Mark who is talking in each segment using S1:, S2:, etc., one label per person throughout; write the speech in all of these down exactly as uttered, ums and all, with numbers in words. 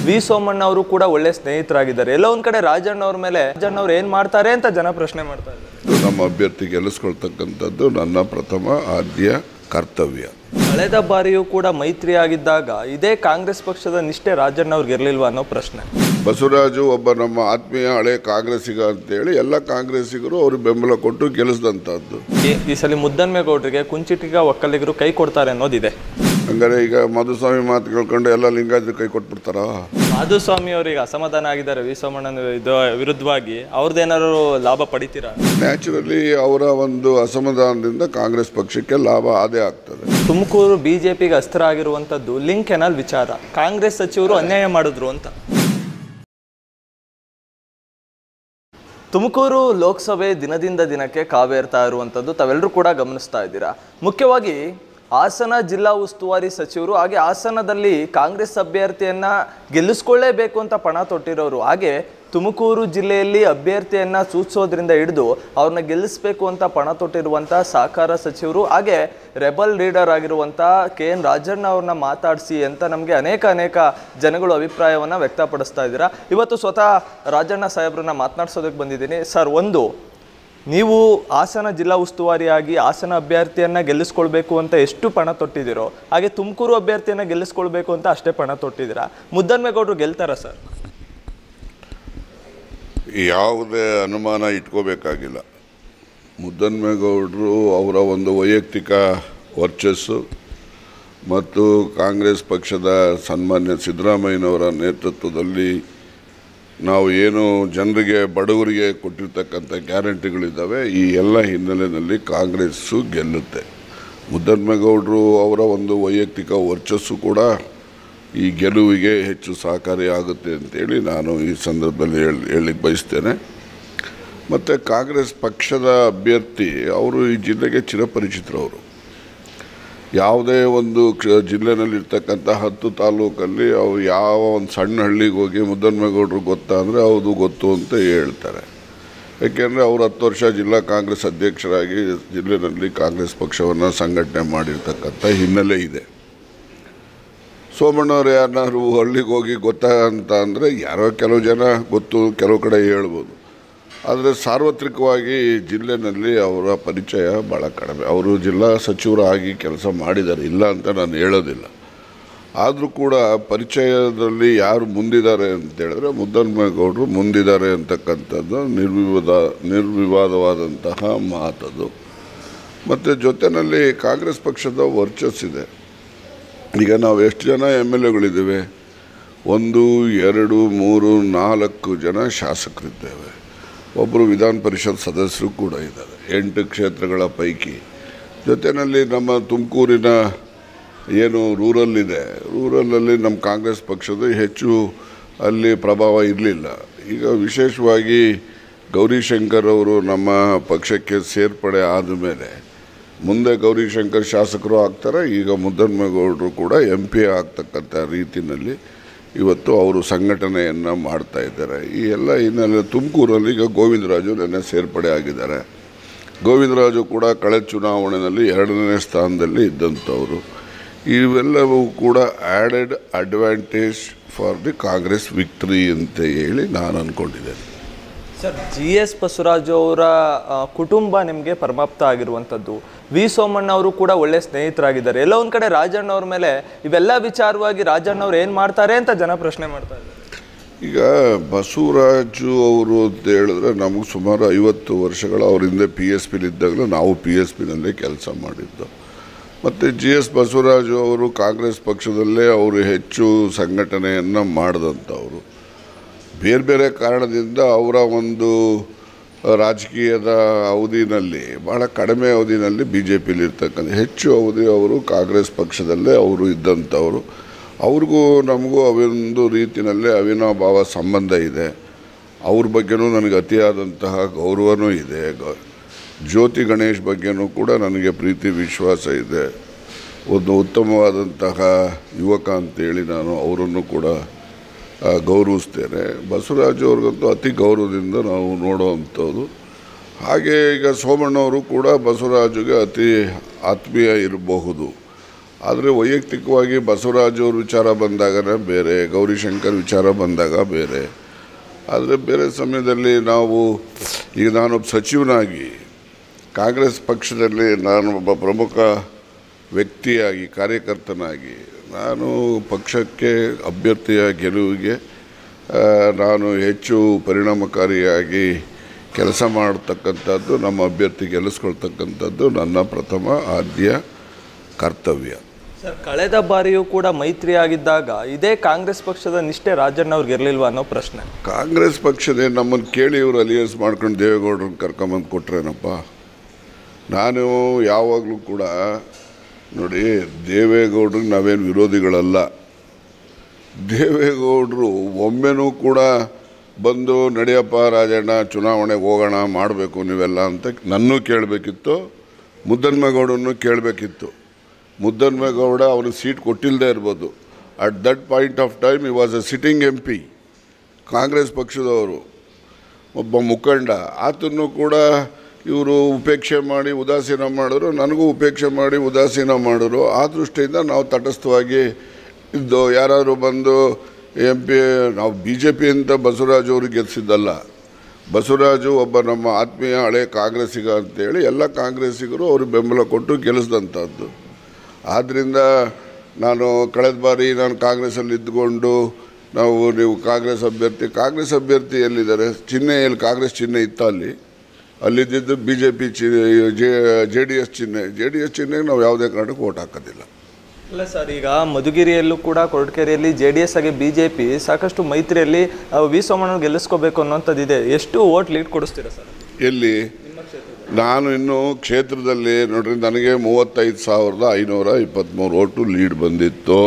S1: V Somanna ಅವರು ಕೂಡ ಒಳ್ಳೆ ಸ್ನೇಹಿತರಾಗಿದ್ದಾರೆ. ಎಲ್ಲ ಒಂದ್ ಕಡೆ ರಾಜಣ್ಣ ಅವ್ರ ಮೇಲೆ ರಾಜಣ್ಣ ಅವ್ರು ಏನ್ ಮಾಡ್ತಾರೆ ಅಂತ ಜನ ಪ್ರಶ್ನೆ ಮಾಡ್ತಾ ಇದ್ದಾರೆ.
S2: ನಮ್ಮ ಅಭ್ಯರ್ಥಿ ಗೆಲ್ಲಿಸ್ಕೊಳ್ತಕ್ಕಂಥದ್ದು ನನ್ನ ಪ್ರಥಮ ಆದ್ಯ ಕರ್ತವ್ಯ.
S1: ಕಳೆದ ಬಾರಿಯೂ ಕೂಡ ಮೈತ್ರಿ ಆಗಿದ್ದಾಗ ಇದೇ ಕಾಂಗ್ರೆಸ್ ಪಕ್ಷದ ನಿಷ್ಠೆ ರಾಜಣ್ಣ ಅವ್ರಿಗೆ ಇರಲಿಲ್ವಾ ಅನ್ನೋ ಪ್ರಶ್ನೆ.
S2: ಬಸವರಾಜು ಒಬ್ಬ ನಮ್ಮ ಆತ್ಮೀಯ ಹಳೆ ಕಾಂಗ್ರೆಸ್ಸಿಗ ಅಂತೇಳಿ ಎಲ್ಲ ಕಾಂಗ್ರೆಸ್ಸಿಗರು ಅವ್ರಿಗೆ ಬೆಂಬಲ ಕೊಟ್ಟು ಗೆಲ್ಲಿಸಿದಂಥದ್ದು.
S1: ಈ ಸಲ ಮುದ್ದನ್ಮೇಗೌಡರಿಗೆ ಕುಂಚಿಟಿಗ ಒಕ್ಕಲಿಗರು ಕೈ ಕೊಡ್ತಾರೆ ಅನ್ನೋದಿದೆ.
S2: ಹಂಗಾರೆ ಈಗ ಮಧುಸ್ವಾಮಿ ಮಾತು ಕೇಳ್ಕೊಂಡು ಎಲ್ಲ ಲಿಂಗಾಯತರು ಕೈ ಕೊಟ್ಬಿಡ್ತಾರ?
S1: ಮಾಧುಸ್ವಾಮಿ ಅವರಿಗೆ ಅಸಮಾಧಾನ ಆಗಿದ್ದಾರೆ ವಿ ಸೋಮಣ್ಣನ ಇದು ವಿರುದ್ಧವಾಗಿ. ಅವ್ರದ್ದೇನಾದ್ರು ಲಾಭ ಪಡಿತೀರಾ?
S2: ನ್ಯಾಚುರಲಿ ಅವರ ಒಂದು ಅಸಮಾಧಾನದಿಂದ ಕಾಂಗ್ರೆಸ್ ಪಕ್ಷಕ್ಕೆ ಲಾಭ ಆದೇ ಆಗ್ತದೆ.
S1: ತುಮಕೂರು ಬಿಜೆಪಿಗೆ ಅಸ್ತ್ರ ಆಗಿರುವಂತದ್ದು ಲಿಂಕ್ ಕೆನಾಲ್ ವಿಚಾರ. ಕಾಂಗ್ರೆಸ್ ಸಚಿವರು ಅನ್ಯಾಯ ಮಾಡಿದ್ರು ಅಂತ. ತುಮಕೂರು ಲೋಕಸಭೆ ದಿನದಿಂದ ದಿನಕ್ಕೆ ಕಾವೇರ್ತಾ ಇರುವಂಥದ್ದು ತಾವೆಲ್ಲರೂ ಕೂಡ ಗಮನಿಸ್ತಾ ಇದ್ದೀರಾ. ಮುಖ್ಯವಾಗಿ ಹಾಸನ ಜಿಲ್ಲಾ ಉಸ್ತುವಾರಿ ಸಚಿವರು ಹಾಗೆ ಹಾಸನದಲ್ಲಿ ಕಾಂಗ್ರೆಸ್ ಅಭ್ಯರ್ಥಿಯನ್ನು ಗೆಲ್ಲಿಸ್ಕೊಳ್ಳೇಬೇಕು ಅಂತ ಪಣ ತೊಟ್ಟಿರೋರು, ಹಾಗೆ ತುಮಕೂರು ಜಿಲ್ಲೆಯಲ್ಲಿ ಅಭ್ಯರ್ಥಿಯನ್ನು ಸೂಚಿಸೋದ್ರಿಂದ ಹಿಡಿದು ಅವ್ರನ್ನ ಗೆಲ್ಲಿಸಬೇಕು ಅಂತ ಪಣ ತೊಟ್ಟಿರುವಂಥ ಸಹಕಾರ ಸಚಿವರು ಹಾಗೆ ರೆಬಲ್ ಲೀಡರ್ ಆಗಿರುವಂಥ ಕೆ ಎನ್ ರಾಜಣ್ಣ ಅವ್ರನ್ನ ಮಾತಾಡಿಸಿ ಅಂತ ನಮಗೆ ಅನೇಕ ಅನೇಕ ಜನಗಳು ಅಭಿಪ್ರಾಯವನ್ನು ವ್ಯಕ್ತಪಡಿಸ್ತಾ ಇದ್ದೀರಾ. ಇವತ್ತು ಸ್ವತಃ ರಾಜಣ್ಣ ಸಾಹೇಬ್ರನ್ನ ಮಾತನಾಡ್ಸೋದಕ್ಕೆ ಬಂದಿದ್ದೀನಿ. ಸರ್, ಒಂದು ನೀವು ಹಾಸನ ಜಿಲ್ಲಾ ಉಸ್ತುವಾರಿಯಾಗಿ ಹಾಸನ ಅಭ್ಯರ್ಥಿಯನ್ನು ಗೆಲ್ಲಿಸ್ಕೊಳ್ಬೇಕು ಅಂತ ಎಷ್ಟು ಪಣ ತೊಟ್ಟಿದ್ದೀರೋ ಹಾಗೆ ತುಮಕೂರು ಅಭ್ಯರ್ಥಿಯನ್ನು ಗೆಲ್ಲಿಸ್ಕೊಳ್ಬೇಕು ಅಂತ ಅಷ್ಟೇ ಪಣ ತೊಟ್ಟಿದ್ದೀರಾ. ಮುದ್ದನ್ಮೇಗೌಡರು ಗೆಲ್ತಾರಾ ಸರ್?
S2: ಯಾವುದೇ ಅನುಮಾನ ಇಟ್ಕೋಬೇಕಾಗಿಲ್ಲ. ಮುದ್ದನ್ಮೇಗೌಡರು ಅವರ ಒಂದು ವೈಯಕ್ತಿಕ ವರ್ಚಸ್ಸು ಮತ್ತು ಕಾಂಗ್ರೆಸ್ ಪಕ್ಷದ ಸನ್ಮಾನ್ಯ ಸಿದ್ದರಾಮಯ್ಯನವರ ನೇತೃತ್ವದಲ್ಲಿ ನಾವು ಏನು ಜನರಿಗೆ ಬಡವರಿಗೆ ಕೊಟ್ಟಿರ್ತಕ್ಕಂಥ ಗ್ಯಾರಂಟಿಗಳಿದ್ದಾವೆ, ಈ ಎಲ್ಲ ಹಿನ್ನೆಲೆಯಲ್ಲಿ ಕಾಂಗ್ರೆಸ್ಸು ಗೆಲ್ಲುತ್ತೆ. ಮುದ್ದನ್ಮೇಗೌಡರು ಅವರ ಒಂದು ವೈಯಕ್ತಿಕ ವರ್ಚಸ್ಸು ಕೂಡ ಈ ಗೆಲುವಿಗೆ ಹೆಚ್ಚು ಸಹಕಾರಿಯಾಗುತ್ತೆ ಅಂತೇಳಿ ನಾನು ಈ ಸಂದರ್ಭದಲ್ಲಿ ಹೇಳಿ ಹೇಳಲಿಕ್ಕೆ ಬಯಸ್ತೇನೆ. ಮತ್ತು ಕಾಂಗ್ರೆಸ್ ಪಕ್ಷದ ಅಭ್ಯರ್ಥಿ ಅವರು ಈ ಜಿಲ್ಲೆಗೆ ಚಿರಪರಿಚಿತರವರು. ಯಾವುದೇ ಒಂದು ಜಿಲ್ಲೆನಲ್ಲಿರ್ತಕ್ಕಂಥ ಹತ್ತು ತಾಲೂಕಲ್ಲಿ ಅವ್ರು ಯಾವ ಒಂದು ಸಣ್ಣ ಹಳ್ಳಿಗೆ ಹೋಗಿ ಮುದ್ದನ್ಮೇಗೌಡರು ಗೊತ್ತಾ ಅಂದರೆ ಹೌದು ಗೊತ್ತು ಅಂತ ಹೇಳ್ತಾರೆ. ಏಕೆಂದರೆ ಅವರು ಹತ್ತು ವರ್ಷ ಜಿಲ್ಲಾ ಕಾಂಗ್ರೆಸ್ ಅಧ್ಯಕ್ಷರಾಗಿ ಜಿಲ್ಲೆಯಲ್ಲಿ ಕಾಂಗ್ರೆಸ್ ಪಕ್ಷವನ್ನು ಸಂಘಟನೆ ಮಾಡಿರ್ತಕ್ಕಂಥ ಹಿನ್ನೆಲೆ ಇದೆ. ಸೋಮಣ್ಣವ್ರು ಯಾರನ್ನಾರು ಹಳ್ಳಿಗೆ ಹೋಗಿ ಗೊತ್ತಾ ಅಂತ ಅಂದರೆ ಯಾರೋ ಕೆಲವು ಜನ ಗೊತ್ತು, ಕೆಲವು ಕಡೆ ಹೇಳ್ಬೋದು. ಆದರೆ ಸಾರ್ವತ್ರಿಕವಾಗಿ ಜಿಲ್ಲೆಯಲ್ಲಿ ಅವರ ಪರಿಚಯ ಭಾಳ ಕಡಿಮೆ. ಅವರು ಜಿಲ್ಲಾ ಸಚಿವರಾಗಿ ಕೆಲಸ ಮಾಡಿದ್ದಾರೆ, ಇಲ್ಲ ಅಂತ ನಾನು ಹೇಳೋದಿಲ್ಲ. ಆದರೂ ಕೂಡ ಪರಿಚಯದಲ್ಲಿ ಯಾರು ಮುಂದಿದ್ದಾರೆ ಅಂತೇಳಿದ್ರೆ ಮುದ್ದನ್ಮೇಗೌಡರು ಮುಂದಿದ್ದಾರೆ ಅಂತಕ್ಕಂಥದ್ದು ನಿರ್ವಿವಾದ ನಿರ್ವಿವಾದವಾದಂತಹ ಮಾತದು. ಮತ್ತು ಜೊತೆಯಲ್ಲಿ ಕಾಂಗ್ರೆಸ್ ಪಕ್ಷದ ವರ್ಚಸ್ಸಿದೆ. ಈಗ ನಾವು ಎಷ್ಟು ಜನ ಎಮ್ ಎಲ್ ಎಗಳಿದ್ದೇವೆ? ಒಂದು ಎರಡು ಮೂರು ನಾಲ್ಕು ಜನ ಶಾಸಕರಿದ್ದೇವೆ, ಒಬ್ಬರು ವಿಧಾನ ಪರಿಷತ್ ಸದಸ್ಯರು ಕೂಡ ಇದ್ದಾರೆ, ಎಂಟು ಕ್ಷೇತ್ರಗಳ ಪೈಕಿ. ಜೊತೆಯಲ್ಲಿ ನಮ್ಮ ತುಮಕೂರಿನ ಏನು ರೂರಲ್ ಇದೆ, ರೂರಲಲ್ಲಿ ನಮ್ಮ ಕಾಂಗ್ರೆಸ್ ಪಕ್ಷದ ಹೆಚ್ಚು ಅಲ್ಲಿ ಪ್ರಭಾವ ಇರಲಿಲ್ಲ. ಈಗ ವಿಶೇಷವಾಗಿ ಗೌರಿಶಂಕರ್ ಅವರು ನಮ್ಮ ಪಕ್ಷಕ್ಕೆ ಸೇರ್ಪಡೆ ಆದಮೇಲೆ ಮುಂದೆ ಗೌರಿಶಂಕರ್ ಶಾಸಕರು ಆಗ್ತಾರೆ. ಈಗ ಮುದ್ದನ್ಮೇಗೌಡರು ಕೂಡ ಎಂ ಪಿ ಆಗ್ತಕ್ಕಂಥ ರೀತಿಯಲ್ಲಿ ಇವತ್ತು ಅವರು ಸಂಘಟನೆಯನ್ನು ಮಾಡ್ತಾ ಇದ್ದಾರೆ. ಈ ಎಲ್ಲ ಹಿನ್ನೆಲೆ ತುಮಕೂರಲ್ಲಿ ಈಗ ಗೋವಿಂದರಾಜು ನೆನ್ನೆ ಸೇರ್ಪಡೆ ಆಗಿದ್ದಾರೆ. ಗೋವಿಂದರಾಜು ಕೂಡ ಕಳೆದ ಚುನಾವಣೆಯಲ್ಲಿ ಎರಡನೇ ಸ್ಥಾನದಲ್ಲಿ ಇದ್ದಂಥವರು. ಇವೆಲ್ಲವೂ ಕೂಡ added advantage for the Congress victory ಅಂತ ಹೇಳಿ ನಾನು ಅಂದ್ಕೊಂಡಿದ್ದೇನೆ.
S1: ಸರ್, ಜಿ ಎಸ್ ಬಸವರಾಜು ಅವರ ಕುಟುಂಬ ನಿಮಗೆ ಪರಮಾಪ್ತ ಆಗಿರುವಂಥದ್ದು. ವಿ ಸೋಮಣ್ಣ ಅವರು ಕೂಡ ಒಳ್ಳೆ ಸ್ನೇಹಿತರಾಗಿದ್ದಾರೆ. ಎಲ್ಲ ಒಂದು ಕಡೆ ರಾಜಣ್ಣ ಅವ್ರ ಮೇಲೆ ಇವೆಲ್ಲ ವಿಚಾರವಾಗಿ ರಾಜಣ್ಣ ಅವ್ರು ಏನು ಮಾಡ್ತಾರೆ ಅಂತ ಜನ ಪ್ರಶ್ನೆ ಮಾಡ್ತಾ ಇದ್ದಾರೆ.
S2: ಈಗ ಬಸವರಾಜು ಅವರು ಅಂತ ಹೇಳಿದ್ರೆ ನಮಗೆ ಸುಮಾರು ಐವತ್ತು ವರ್ಷಗಳ ಅವ್ರ ಹಿಂದೆ ಪಿ ಎಸ್ ಪಿಲಿದ್ದಾಗಲೂ ನಾವು ಪಿ ಎಸ್ ಪಿನಲ್ಲೇ ಕೆಲಸ ಮಾಡಿದ್ದು. ಮತ್ತು ಜಿ ಎಸ್ ಬಸವರಾಜು ಅವರು ಕಾಂಗ್ರೆಸ್ ಪಕ್ಷದಲ್ಲೇ ಅವರು ಹೆಚ್ಚು ಸಂಘಟನೆಯನ್ನು ಮಾಡಿದಂಥವರು. ಬೇರೆ ಬೇರೆ ಕಾರಣದಿಂದ ಅವರ ಒಂದು ರಾಜಕೀಯದ ಅವಧಿನಲ್ಲಿ ಭಾಳ ಕಡಿಮೆ ಅವಧಿನಲ್ಲಿ ಬಿ ಜೆ ಪಿಲಿರ್ತಕ್ಕಂಥ ಹೆಚ್ಚು ಅವಧಿ ಅವರು ಕಾಂಗ್ರೆಸ್ ಪಕ್ಷದಲ್ಲೇ ಅವರು ಇದ್ದಂಥವರು. ಅವ್ರಿಗೂ ನಮಗೂ ಅವೊಂದು ರೀತಿಯಲ್ಲೇ ಅವಿನಾಭಾವ ಸಂಬಂಧ ಇದೆ. ಅವ್ರ ಬಗ್ಗೆನೂ ನನಗೆ ಅತಿಯಾದಂತಹ ಗೌರವನೂ ಇದೆ. ಜ್ಯೋತಿ ಗಣೇಶ್ ಬಗ್ಗೆನೂ ಕೂಡ ನನಗೆ ಪ್ರೀತಿ ವಿಶ್ವಾಸ ಇದೆ. ಒಂದು ಉತ್ತಮವಾದಂತಹ ಯುವಕ ಅಂತೇಳಿ ನಾನು ಅವರನ್ನು ಕೂಡ ಗೌರವಿಸ್ತೇನೆ. ಬಸವರಾಜು ಅವ್ರಿಗಂತೂ ಅತಿ ಗೌರವದಿಂದ ನಾವು ನೋಡುವಂಥದ್ದು. ಹಾಗೆ ಈಗ ಸೋಮಣ್ಣವರು ಕೂಡ ಬಸವರಾಜುಗೆ ಅತಿ ಆತ್ಮೀಯ ಇರಬಹುದು. ಆದರೆ ವೈಯಕ್ತಿಕವಾಗಿ ಬಸವರಾಜ್ ಅವ್ರ ವಿಚಾರ ಬಂದಾಗನೇ ಬೇರೆ, ಗೌರಿಶಂಕರ್ ವಿಚಾರ ಬಂದಾಗ ಬೇರೆ. ಆದರೆ ಬೇರೆ ಸಮಯದಲ್ಲಿ ನಾವು ಈಗ ನಾನೊಬ್ಬ ಸಚಿವನಾಗಿ ಕಾಂಗ್ರೆಸ್ ಪಕ್ಷದಲ್ಲಿ ನಾನು ಒಬ್ಬ ಪ್ರಮುಖ ವ್ಯಕ್ತಿಯಾಗಿ ಕಾರ್ಯಕರ್ತನಾಗಿ ನಾನು ಪಕ್ಷಕ್ಕೆ ಅಭ್ಯರ್ಥಿಯ ಗೆಲುವಿಗೆ ನಾನು ಹೆಚ್ಚು ಪರಿಣಾಮಕಾರಿಯಾಗಿ ಕೆಲಸ ಮಾಡತಕ್ಕಂಥದ್ದು, ನಮ್ಮ ಅಭ್ಯರ್ಥಿ ಗೆಲ್ಲಿಸ್ಕೊಳ್ತಕ್ಕಂಥದ್ದು ನನ್ನ ಪ್ರಥಮ ಆದ್ಯ ಕರ್ತವ್ಯ.
S1: ಸರ್, ಕಳೆದ ಬಾರಿಯೂ ಕೂಡ ಮೈತ್ರಿ ಆಗಿದ್ದಾಗ ಇದೇ ಕಾಂಗ್ರೆಸ್ ಪಕ್ಷದ ನಿಷ್ಠೆ ರಾಜಣ್ಣ ಅವ್ರಿಗೆ ಇರಲಿಲ್ವಾ ಅನ್ನೋ ಪ್ರಶ್ನೆ.
S2: ಕಾಂಗ್ರೆಸ್ ಪಕ್ಷದೇ ನಮ್ಮನ್ನು ಕೇಳಿ ಇವರು ಅಲಿಯನ್ಸ್ ಮಾಡ್ಕೊಂಡು ದೇವೇಗೌಡರನ್ನ ಕರ್ಕೊಂಬಂದು ಕೊಟ್ರೇನಪ್ಪ. ನಾನು ಯಾವಾಗಲೂ ಕೂಡ ನೋಡಿ, ದೇವೇಗೌಡ್ರಿಗೆ ನಾವೇನು ವಿರೋಧಿಗಳಲ್ಲ. ದೇವೇಗೌಡರು ಒಮ್ಮೆನೂ ಕೂಡ ಬಂದು ನಡೆಯಪ್ಪ ರಾಜಣ್ಣ ಚುನಾವಣೆಗೆ ಹೋಗೋಣ ಮಾಡಬೇಕು ನೀವೆಲ್ಲ ಅಂತ ನನ್ನೂ ಕೇಳಬೇಕಿತ್ತು, ಮುದ್ದನ್ಮೇಗೌಡನ್ನು ಕೇಳಬೇಕಿತ್ತು. ಮುದ್ದನ್ಮೇಗೌಡ ಅವ್ರಿಗೆ ಸೀಟ್ ಕೊಟ್ಟಿಲ್ಲದೆ ಇರ್ಬೋದು. At that point of time ಈ was a sitting M P, Congress ಪಕ್ಷದವರು ಒಬ್ಬ ಮುಖಂಡ. ಆತನ್ನು ಕೂಡ ಇವರು ಉಪೇಕ್ಷೆ ಮಾಡಿ ಉದಾಸೀನ ಮಾಡಿದ್ರು, ನನಗೂ ಉಪೇಕ್ಷೆ ಮಾಡಿ ಉದಾಸೀನ ಮಾಡಿದ್ರು. ಆ ದೃಷ್ಟಿಯಿಂದ ನಾವು ತಟಸ್ಥವಾಗಿ ಇದ್ದು, ಯಾರಾದರೂ ಬಂದು ಎಂ ಪಿ ನಾವು ಬಿ ಜೆ ಪಿ ಅಂತ ಬಸವರಾಜು ಅವ್ರಿಗೆ ಗೆಲ್ಲಿಸಿದ್ದಲ್ಲ. ಬಸವರಾಜು ಒಬ್ಬ ನಮ್ಮ ಆತ್ಮೀಯ ಹಳೆ ಕಾಂಗ್ರೆಸ್ಸಿಗ ಅಂತೇಳಿ ಎಲ್ಲ ಕಾಂಗ್ರೆಸ್ಸಿಗರು ಅವ್ರಿಗೆ ಬೆಂಬಲ ಕೊಟ್ಟು ಗೆಲ್ಲಿಸಿದಂಥದ್ದು. ಆದ್ದರಿಂದ ನಾನು ಕಳೆದ ಬಾರಿ ನಾನು ಕಾಂಗ್ರೆಸ್ಸಲ್ಲಿ ಇದ್ದುಕೊಂಡು ನಾವು ನೀವು ಕಾಂಗ್ರೆಸ್ ಅಭ್ಯರ್ಥಿ ಕಾಂಗ್ರೆಸ್ ಅಭ್ಯರ್ಥಿ ಎಲ್ಲಿದ್ದಾರೆ, ಚಿಹ್ನೆ ಎಲ್ಲಿ ಕಾಂಗ್ರೆಸ್ ಚಿಹ್ನೆ ಇತ್ತ ಅಲ್ಲಿ ಅಲ್ಲಿದ್ದು ಬಿ ಜೆ ಪಿ ಚಿ ಜೆ ಡಿ ಎಸ್ ಚಿಹ್ನೆ ಜೆ ಡಿ ಎಸ್ ಚಿಹ್ನೆಗೆ ನಾವು ಯಾವುದೇ ಕಾರಣಕ್ಕೆ ವೋಟ್ ಹಾಕೋದಿಲ್ಲ.
S1: ಇಲ್ಲ ಸರ್, ಈಗ ಮಧುಗಿರಿಯಲ್ಲೂ ಕೂಡ ಕೊರಟಗೆರೆಯಲ್ಲಿ ಜೆ ಡಿ ಎಸ್ ಆಗಿ ಬಿ ಜೆ ಪಿ ಸಾಕಷ್ಟು ಮೈತ್ರಿಯಲ್ಲಿ ವಿ ಸೋಮಣ್ಣ ಗೆಲ್ಲಿಸ್ಕೋಬೇಕು ಅನ್ನೋಂಥದ್ದಿದೆ. ಎಷ್ಟು ವೋಟ್ ಲೀಡ್ ಕೊಡಿಸ್ತೀರಾ ಸರ್?
S2: ಎಲ್ಲಿ ನಾನು ಇನ್ನು ಕ್ಷೇತ್ರದಲ್ಲಿ ನೋಡ್ರಿ, ನನಗೆ ಮೂವತ್ತೈದು ಸಾವಿರದ ಐನೂರ ಇಪ್ಪತ್ತ್ಮೂರು ಓಟು ಲೀಡ್ ಬಂದಿತ್ತು,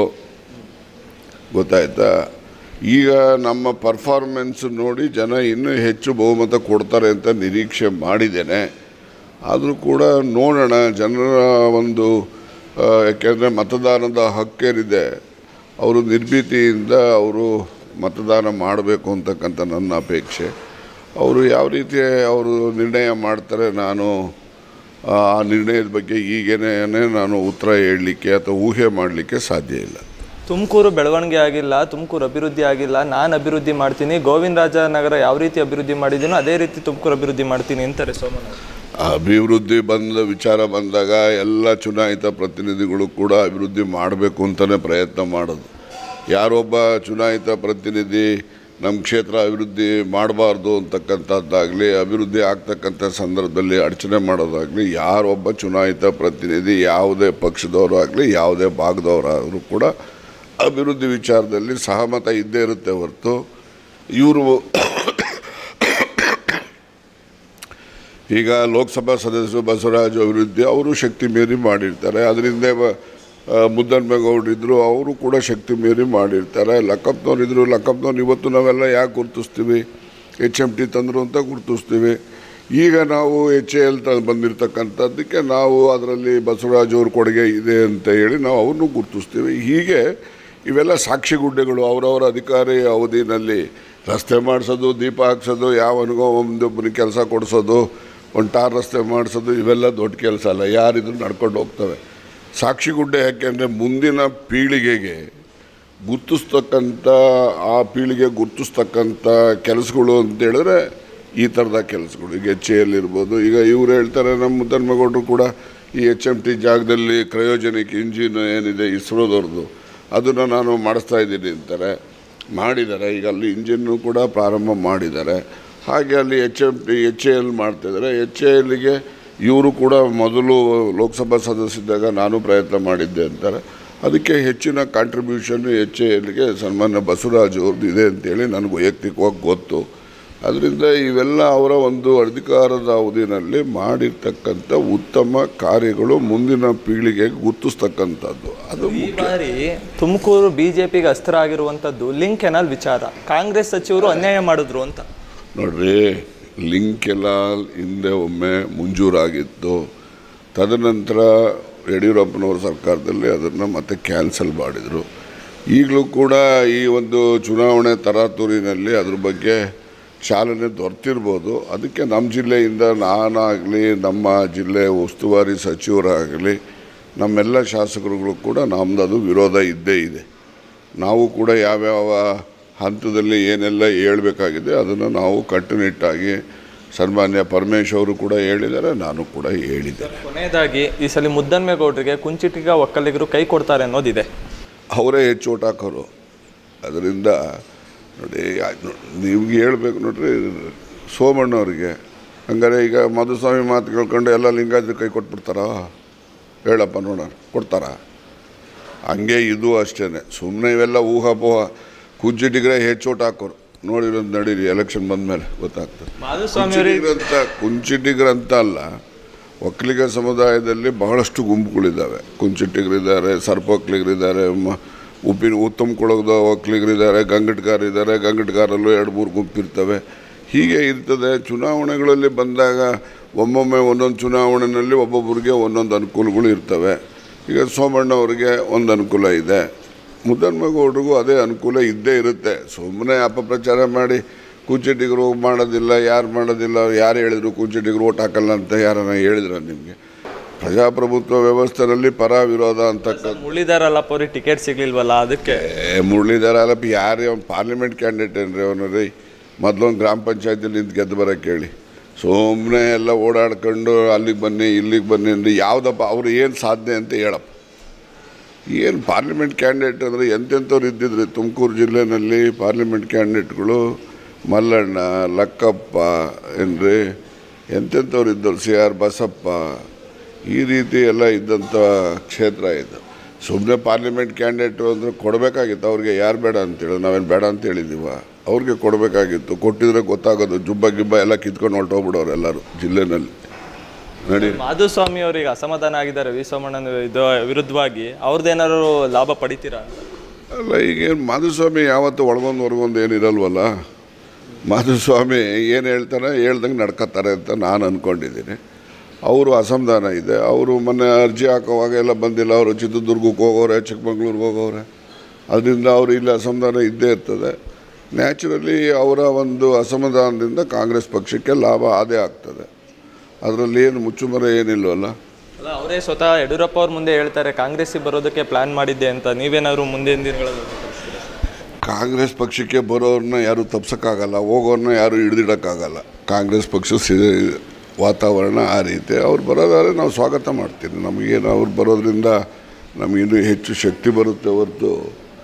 S2: ಗೊತ್ತಾಯ್ತಾ. ಈಗ ನಮ್ಮ ಪರ್ಫಾರ್ಮೆನ್ಸ್ ನೋಡಿ ಜನ ಇನ್ನೂ ಹೆಚ್ಚು ಬಹುಮತ ಕೊಡ್ತಾರೆ ಅಂತ ನಿರೀಕ್ಷೆ ಮಾಡಿದ್ದೇನೆ. ಆದರೂ ಕೂಡ ನೋಡೋಣ, ಜನರ ಒಂದು ಯಾಕೆಂದರೆ ಮತದಾನದ ಹಕ್ಕೇನಿದೆ, ಅವರು ನಿರ್ಭೀತಿಯಿಂದ ಅವರು ಮತದಾನ ಮಾಡಬೇಕು ಅಂತಕ್ಕಂಥ ನನ್ನ ಅಪೇಕ್ಷೆ. ಅವರು ಯಾವ ರೀತಿ ಅವರು ನಿರ್ಣಯ ಮಾಡ್ತಾರೆ, ನಾನು ಆ ನಿರ್ಣಯದ ಬಗ್ಗೆ ಈಗೇನೆ ನಾನು ಉತ್ತರ ಹೇಳಲಿಕ್ಕೆ ಅಥವಾ ಊಹೆ ಮಾಡಲಿಕ್ಕೆ ಸಾಧ್ಯ ಇಲ್ಲ.
S1: ತುಮಕೂರು ಬೆಳವಣಿಗೆ ಆಗಿಲ್ಲ, ತುಮಕೂರು ಅಭಿವೃದ್ಧಿ ಆಗಿಲ್ಲ, ನಾನು ಅಭಿವೃದ್ಧಿ ಮಾಡ್ತೀನಿ, ಗೋವಿಂದರಾಜನಗರ ಯಾವ ರೀತಿ ಅಭಿವೃದ್ಧಿ ಮಾಡಿದ್ದೀನೋ ಅದೇ ರೀತಿ ತುಮಕೂರು ಅಭಿವೃದ್ಧಿ ಮಾಡ್ತೀನಿ ಅಂತಾರೆ ಸೋಮಣ್ಣ.
S2: ಅಭಿವೃದ್ಧಿ ಬಂದ ವಿಚಾರ ಬಂದಾಗ ಎಲ್ಲ ಚುನಾಯಿತ ಪ್ರತಿನಿಧಿಗಳು ಕೂಡ ಅಭಿವೃದ್ಧಿ ಮಾಡಬೇಕು ಅಂತಲೇ ಪ್ರಯತ್ನ ಮಾಡೋದು. ಯಾರೊಬ್ಬ ಚುನಾಯಿತ ಪ್ರತಿನಿಧಿ ನಮ್ಮ ಕ್ಷೇತ್ರ ಅಭಿವೃದ್ಧಿ ಮಾಡಬಾರ್ದು ಅಂತಕ್ಕಂಥದ್ದಾಗಲಿ, ಅಭಿವೃದ್ಧಿ ಆಗ್ತಕ್ಕಂಥ ಸಂದರ್ಭದಲ್ಲಿ ಅಡಚಣೆ ಮಾಡೋದಾಗಲಿ, ಯಾರೊಬ್ಬ ಚುನಾಯಿತ ಪ್ರತಿನಿಧಿ ಯಾವುದೇ ಪಕ್ಷದವರು ಆಗಲಿ ಯಾವುದೇ ಭಾಗದವರಾದರೂ ಕೂಡ ಅಭಿವೃದ್ಧಿ ವಿಚಾರದಲ್ಲಿ ಸಹಮತ ಇದ್ದೇ ಇರುತ್ತೆ ಹೊರತು ಇವರು ಈಗ ಲೋಕಸಭಾ ಸದಸ್ಯರು ಬಸವರಾಜು ಅಭಿವೃದ್ಧಿ ಅವರು ಶಕ್ತಿ ಮೀರಿ ಮಾಡಿರ್ತಾರೆ. ಅದರಿಂದ ಮುದ್ದನ್ಮೇಗೌಡರಿದ್ದರು, ಅವರು ಕೂಡ ಶಕ್ತಿ ಮೀರಿ ಮಾಡಿರ್ತಾರೆ. ಲಕ್ಕಪ್ಪನವ್ರಿದ್ರು, ಲಕ್ಕಪ್ಪನವ್ರು ಇವತ್ತು ನಾವೆಲ್ಲ ಯಾಕೆ ಗುರುತಿಸ್ತೀವಿ, ಎಚ್ ಎಮ್ ಟಿ ತಂದರು ಅಂತ ಗುರುತಿಸ್ತೀವಿ. ಈಗ ನಾವು ಎಚ್ ಎ ಎಲ್ ತ ಬಂದಿರತಕ್ಕಂಥದ್ದಕ್ಕೆ ನಾವು ಅದರಲ್ಲಿ ಬಸವರಾಜು ಅವ್ರ ಕೊಡುಗೆ ಇದೆ ಅಂತ ಹೇಳಿ ನಾವು ಅವನ್ನೂ ಗುರುತಿಸ್ತೀವಿ. ಹೀಗೆ ಇವೆಲ್ಲ ಸಾಕ್ಷಿಗುಡ್ಡೆಗಳು. ಅವರವರ ಅಧಿಕಾರಿ ಅವಧಿನಲ್ಲಿ ರಸ್ತೆ ಮಾಡಿಸೋದು, ದೀಪ ಹಾಕ್ಸೋದು, ಯಾವನಿಗೋ ಒಂದೊಬ್ಬನಿಗೆ ಕೆಲಸ ಕೊಡಿಸೋದು, ಒಂದು ಟಾರ್ ರಸ್ತೆ ಮಾಡಿಸೋದು, ಇವೆಲ್ಲ ದೊಡ್ಡ ಕೆಲಸ ಅಲ್ಲ. ಯಾರಿದ್ರು ನಡ್ಕೊಂಡು ಹೋಗ್ತವೆ. ಸಾಕ್ಷಿಗುಡ್ಡೆ ಯಾಕೆಂದರೆ ಮುಂದಿನ ಪೀಳಿಗೆಗೆ ಗುರ್ತಿಸ್ತಕ್ಕಂಥ, ಆ ಪೀಳಿಗೆ ಗುರ್ತಿಸ್ತಕ್ಕಂಥ ಕೆಲಸಗಳು ಅಂತೇಳಿದ್ರೆ ಈ ಥರದ ಕೆಲಸಗಳು. ಈಗ ಎಚ್ ಎ ಎಲ್ ಇರ್ಬೋದು. ಈಗ ಇವರು ಹೇಳ್ತಾರೆ, ನಮ್ಮ ಮುದ್ದನ್ಮೇಗೌಡರು ಕೂಡ ಈ ಎಚ್ ಎಮ್ ಟಿ ಜಾಗದಲ್ಲಿ ಕ್ರಯೋಜನಿಕ್ ಇಂಜಿನ್ ಏನಿದೆ ಇಸ್ರೋದವ್ರದ್ದು, ಅದನ್ನು ನಾನು ಮಾಡಿಸ್ತಾ ಇದ್ದೀನಿ ಅಂತಾರೆ. ಮಾಡಿದ್ದಾರೆ. ಈಗ ಅಲ್ಲಿ ಇಂಜಿನ್ನು ಕೂಡ ಪ್ರಾರಂಭ ಮಾಡಿದ್ದಾರೆ. ಹಾಗೆ ಅಲ್ಲಿ H M T H A L ಮಾಡ್ತಾಯಿದ್ದಾರೆ. ಎಚ್ ಎ ಎಲ್ಗೆ ಇವರು ಕೂಡ ಮೊದಲು ಲೋಕಸಭಾ ಸದಸ್ಯರಿದ್ದಾಗ ನಾನು ಪ್ರಯತ್ನ ಮಾಡಿದ್ದೆ ಅಂತಾರೆ. ಅದಕ್ಕೆ ಹೆಚ್ಚಿನ ಕಾಂಟ್ರಿಬ್ಯೂಷನ್ ಎಚ್ ಎ ಎಲ್ಗೆ ಸನ್ಮಾನ್ಯ ಬಸವರಾಜು ಅವ್ರದ್ದು ಇದೆ ಅಂತೇಳಿ ನನಗೆ ವೈಯಕ್ತಿಕವಾಗಿ ಗೊತ್ತು. ಅದರಿಂದ ಇವೆಲ್ಲ ಅವರ ಒಂದು ಅಧಿಕಾರದ ಅವಧಿನಲ್ಲಿ ಮಾಡಿರ್ತಕ್ಕಂಥ ಉತ್ತಮ ಕಾರ್ಯಗಳು ಮುಂದಿನ ಪೀಳಿಗೆಗೆ ಗುರುತಿಸ್ತಕ್ಕಂಥದ್ದು. ಅದು
S1: ಈ ಬಾರಿ ತುಮಕೂರು ಬಿಜೆಪಿಗೆ ಅಸ್ತ್ರ ಆಗಿರುವಂಥದ್ದು ಲಿಂಕ್ ಕೆನಾಲ್ ವಿಚಾರ. ಕಾಂಗ್ರೆಸ್ ಸಚಿವರು ಅನ್ಯಾಯ ಮಾಡಿದ್ರು ಅಂತ
S2: ನೋಡ್ರಿ. ಲಿಂಕ್ ಕೆನಾಲ್ ಹಿಂದೆ ಒಮ್ಮೆ ಮಂಜೂರಾಗಿತ್ತು. ತದನಂತರ ಯಡಿಯೂರಪ್ಪನವ್ರ ಸರ್ಕಾರದಲ್ಲಿ ಅದನ್ನು ಮತ್ತೆ ಕ್ಯಾನ್ಸಲ್ ಮಾಡಿದರು. ಈಗಲೂ ಕೂಡ ಈ ಒಂದು ಚುನಾವಣೆ ತರಾತುರಿನಲ್ಲಿ ಅದ್ರ ಬಗ್ಗೆ ಚಾಲನೆ ದೊರೆತಿರ್ಬೋದು. ಅದಕ್ಕೆ ನಮ್ಮ ಜಿಲ್ಲೆಯಿಂದ ನಾನಾಗಲಿ, ನಮ್ಮ ಜಿಲ್ಲೆ ಉಸ್ತುವಾರಿ ಸಚಿವರಾಗಲಿ, ನಮ್ಮೆಲ್ಲ ಶಾಸಕರುಗಳು ಕೂಡ ನಮ್ಮದು ಅದು ವಿರೋಧ ಇದ್ದೇ ಇದೆ. ನಾವು ಕೂಡ ಯಾವ್ಯಾವ ಹಂತದಲ್ಲಿ ಏನೆಲ್ಲ ಹೇಳಬೇಕಾಗಿದೆ ಅದನ್ನು ನಾವು ಕಟ್ಟುನಿಟ್ಟಾಗಿ ಸನ್ಮಾನ್ಯ ಪರಮೇಶ್ ಅವರು ಕೂಡ ಹೇಳಿದ್ದಾರೆ, ನಾನು ಕೂಡ ಹೇಳಿದ್ದೇನೆ.
S1: ಕೊನೆಯದಾಗಿ ಈ ಸಲ ಮುದ್ದನ್ಮೇಗೌಡರಿಗೆ ಕುಂಚಿಟಿಗ ಒಕ್ಕಲಿಗರು ಕೈ ಕೊಡ್ತಾರೆ ಅನ್ನೋದಿದೆ.
S2: ಅವರೇ ಹೆಚ್ಚು ಓಟ್ ಹಾಕೋರು. ಅದರಿಂದ ನೋಡಿ ನಿಮ್ಗೆ ಹೇಳ್ಬೇಕು ನೋಡ್ರಿ, ಸೋಮಣ್ಣವ್ರಿಗೆ ಹಂಗಾರೆ ಈಗ ಮಧುಸ್ವಾಮಿ ಮಾತು ಕೇಳ್ಕೊಂಡು ಎಲ್ಲ ಲಿಂಗಾಯತರು ಕೈ ಕೊಟ್ಬಿಡ್ತಾರ? ಹೇಳಪ್ಪ ನೋಡೋಣ, ಕೊಡ್ತಾರ? ಹಂಗೆ ಇದು ಅಷ್ಟೇ, ಸುಮ್ಮನೆ ಇವೆಲ್ಲ ಊಹಾಪೋಹ. ಕುಂಚಿಟಿಗರೇ ಹೆಚ್ಚು ಓಟ್ ಹಾಕೋರು, ನೋಡಿರೋದು ನಡೀರಿ, ಎಲೆಕ್ಷನ್ ಬಂದಮೇಲೆ ಗೊತ್ತಾಗ್ತದೆ. ಕುಂಚಿಟಿಗರಂತ ಕುಂಚಿಟಿಗರಂತ ಅಲ್ಲ, ಒಕ್ಕಲಿಗ ಸಮುದಾಯದಲ್ಲಿ ಬಹಳಷ್ಟು ಗುಂಪುಗಳಿದ್ದಾವೆ. ಕುಂಚಿಟಿಗರಿದ್ದಾರೆ, ಸರ್ಪೊಕ್ಕಲಿಗರಿದ್ದಾರೆ, ಮ ಉಪ್ಪಿನ ಉತ್ತಮ ಕೊಳಗದ ಒಕ್ಕಲಿಗರಿದ್ದಾರೆ, ಗಂಗಟ್ಗಾರಿದ್ದಾರೆ, ಗಂಗಟ್ಗಾರಲ್ಲೂ ಎರಡು ಮೂರು ಗುಂಪಿರ್ತವೆ. ಹೀಗೆ ಇರ್ತದೆ. ಚುನಾವಣೆಗಳಲ್ಲಿ ಬಂದಾಗ ಒಮ್ಮೊಮ್ಮೆ ಒಂದೊಂದು ಚುನಾವಣೆಯಲ್ಲಿ ಒಬ್ಬೊಬ್ಬರಿಗೆ ಒಂದೊಂದು ಅನುಕೂಲಗಳು ಇರ್ತವೆ. ಈಗ ಸೋಮಣ್ಣವ್ರಿಗೆ ಒಂದು ಅನುಕೂಲ ಇದೆ, ಮುದ್ದನ್ಮೇಗೌಡರಿಗೂ ಅದೇ ಅನುಕೂಲ ಇದ್ದೇ ಇರುತ್ತೆ. ಸುಮ್ಮನೆ ಅಪಪ್ರಚಾರ ಮಾಡಿ ಕುಂಚಿಟಿಗರು ಮಾಡೋದಿಲ್ಲ, ಯಾರು ಮಾಡೋದಿಲ್ಲ, ಯಾರು ಹೇಳಿದ್ರು ಕುಂಚಿಟಿಗರು ಓಟ್ ಹಾಕಲ್ಲ ಅಂತ ಯಾರನ್ನ ಹೇಳಿದ್ರ ನಿಮಗೆ? ಪ್ರಜಾಪ್ರಭುತ್ವ ವ್ಯವಸ್ಥೆಯಲ್ಲಿ ಪರ ವಿರೋಧ ಅಂತಕ್ಕಂಥ
S1: ಮುರಳೀಧರಲ್ಲಪ್ಪ ಅವ್ರಿಗೆ ಟಿಕೆಟ್ ಸಿಗ್ಲಿಲ್ವಲ್ಲ, ಅದಕ್ಕೆ
S2: ಮುರಳೀಧರಲ್ಲಪ್ಪ ಯಾರೇ ಅವ್ನು ಪಾರ್ಲಿಮೆಂಟ್ ಕ್ಯಾಂಡಿಡೇಟ್ ಏನ್ರಿ ಅವನು ರೀ? ಮೊದಲೊಂದು ಗ್ರಾಮ ಪಂಚಾಯತಿಲಿ ನಿಂತು ಗೆದ್ದು ಬರೋಕ್ಕೆ ಹೇಳಿ. ಸುಮ್ಮನೆ ಎಲ್ಲ ಓಡಾಡ್ಕೊಂಡು ಅಲ್ಲಿಗೆ ಬನ್ನಿ ಇಲ್ಲಿಗೆ ಬನ್ನಿ ಅಂದರೆ ಯಾವುದಪ್ಪ ಅವರು ಏನು ಸಾಧನೆ ಅಂತ ಹೇಳಪ್ಪ. ಏನು ಪಾರ್ಲಿಮೆಂಟ್ ಕ್ಯಾಂಡಿಡೇಟ್ ಅಂದರೆ ಎಂತೆಂಥವ್ರು ಇದ್ದಿದ್ರಿ ತುಮಕೂರು ಜಿಲ್ಲೆಯಲ್ಲಿ ಪಾರ್ಲಿಮೆಂಟ್ ಕ್ಯಾಂಡಿಡೇಟ್ಗಳು? ಮಲ್ಲಣ್ಣ, ಲಕ್ಕಪ್ಪ ಏನ್ರಿ, ಎಂತೆಂಥವ್ರು ಇದ್ದರು, ಸಿ ಆರ್ ಬಸಪ್ಪ, ಈ ರೀತಿ ಎಲ್ಲ ಇದ್ದಂಥ ಕ್ಷೇತ್ರ ಇದು. ಸುಮ್ಮನೆ ಪಾರ್ಲಿಮೆಂಟ್ ಕ್ಯಾಂಡಿಡೇಟು ಅಂದರೆ ಕೊಡಬೇಕಾಗಿತ್ತು ಅವ್ರಿಗೆ. ಯಾರು ಬೇಡ ಅಂತೇಳಿ, ನಾವೇನು ಬೇಡ ಅಂತ ಹೇಳಿದ್ದೀವ? ಅವ್ರಿಗೆ ಕೊಡಬೇಕಾಗಿತ್ತು. ಕೊಟ್ಟಿದ್ರೆ ಗೊತ್ತಾಗೋದು. ಜುಬ್ಬ ಗಿಬ್ಬ ಎಲ್ಲ ಕಿತ್ಕೊಂಡು ಹೊರಟೋಗ್ಬಿಡೋರು ಎಲ್ಲರೂ ಜಿಲ್ಲೆನಲ್ಲಿ. ನೋಡಿ,
S1: ಮಾಧುಸ್ವಾಮಿ ಅವರಿಗೆ ಅಸಮಾಧಾನ ಆಗಿದ್ದಾರೆ ವಿ ಸೋಮಣ್ಣನ ಇದು ವಿರುದ್ಧವಾಗಿ. ಅವ್ರದ್ದೇನಾದ್ರು ಲಾಭ ಪಡಿತೀರಾ?
S2: ಅಲ್ಲ, ಈಗೇನು ಮಾಧುಸ್ವಾಮಿ ಯಾವತ್ತೂ ಒಳಗೊಂದು ಹೊರಗೊಂದು ಏನಿರಲ್ವಲ್ಲ. ಮಾಧುಸ್ವಾಮಿ ಏನು ಹೇಳ್ತಾರೆ ಹೇಳ್ದಂಗೆ ನಡ್ಕೊತಾರೆ ಅಂತ ನಾನು ಅಂದ್ಕೊಂಡಿದ್ದೀನಿ. ಅವರು ಅಸಮಾಧಾನ ಇದೆ. ಅವರು ಮೊನ್ನೆ ಅರ್ಜಿ ಹಾಕೋವಾಗ ಎಲ್ಲ ಬಂದಿಲ್ಲ, ಅವರು ಚಿತ್ರದುರ್ಗಕ್ಕೆ ಹೋಗೋರೆ, ಚಿಕ್ಕಮಂಗ್ಳೂರಿಗೆ ಹೋಗೋರೆ. ಅದರಿಂದ ಅವರು ಇಲ್ಲಿ ಅಸಮಾಧಾನ ಇದ್ದೇ ಇರ್ತದೆ. ನ್ಯಾಚುರಲಿ ಅವರ ಒಂದು ಅಸಮಾಧಾನದಿಂದ ಕಾಂಗ್ರೆಸ್ ಪಕ್ಷಕ್ಕೆ ಲಾಭ ಆದೇ ಆಗ್ತದೆ. ಅದರಲ್ಲಿ ಏನು ಮುಚ್ಚುಮರೆ ಏನಿಲ್ವಲ್ಲ.
S1: ಅಲ್ಲ, ಅವರೇ ಸ್ವತಃ ಯಡಿಯೂರಪ್ಪ ಅವ್ರ ಮುಂದೆ ಹೇಳ್ತಾರೆ ಕಾಂಗ್ರೆಸ್ಸಿಗೆ ಬರೋದಕ್ಕೆ ಪ್ಲಾನ್ ಮಾಡಿದ್ದೆ ಅಂತ. ನೀವೇನಾದ್ರು ಮುಂದಿನ ದಿನಗಳಲ್ಲಿ
S2: ಕಾಂಗ್ರೆಸ್ ಪಕ್ಷಕ್ಕೆ ಬರೋರನ್ನ ಯಾರು ತಪ್ಸೋಕ್ಕಾಗಲ್ಲ, ಹೋಗೋರನ್ನ ಯಾರು ಹಿಡಿದಿಡೋಕ್ಕಾಗಲ್ಲ. ಕಾಂಗ್ರೆಸ್ ಪಕ್ಷ ಸಿ ವಾತಾವರಣ ಆ ರೀತಿ. ಅವ್ರು ಬರೋದಾದ್ರೆ ನಾವು ಸ್ವಾಗತ ಮಾಡ್ತೀವಿ. ನಮಗೇನು ಅವ್ರು ಬರೋದ್ರಿಂದ ನಮಗಿನ್ನೂ ಹೆಚ್ಚು ಶಕ್ತಿ ಬರುತ್ತೆ ಹೊರತು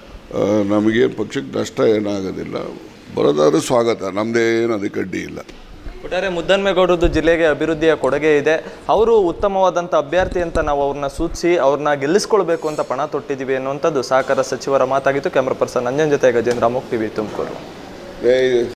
S2: ನಮಗೇನು ಪಕ್ಷಕ್ಕೆ ನಷ್ಟ ಏನಾಗೋದಿಲ್ಲ. ಬರೋದಾದ್ರೆ ಸ್ವಾಗತ, ನಮ್ಮದೇ ಏನು ಅದಕ್ಕೆ ಅಡ್ಡಿ ಇಲ್ಲ.
S1: ಒಟ್ಟಾರೆ ಮುದ್ದನ್ಮೇಗೌಡರದ್ದು ಜಿಲ್ಲೆಗೆ ಅಭಿವೃದ್ಧಿಯ ಕೊಡುಗೆ ಇದೆ. ಅವರು ಉತ್ತಮವಾದಂಥ ಅಭ್ಯರ್ಥಿ ಅಂತ ನಾವು ಅವ್ರನ್ನ ಸೂಚಿಸಿ ಅವ್ರನ್ನ ಗೆಲ್ಲಿಸ್ಕೊಳ್ಬೇಕು ಅಂತ ಪಣ ತೊಟ್ಟಿದ್ದೀವಿ ಅನ್ನುವಂಥದ್ದು ಸಹಕಾರ ಸಚಿವರ ಮಾತಾಗಿತ್ತು. ಕ್ಯಾಮ್ರಾ ಪರ್ಸನ್ ನಂಜನ್ ಜೊತೆ ಗಜೇಂದ್ರ ಅಮೋಕ್ ಟಿವಿ ತುಮಕೂರು.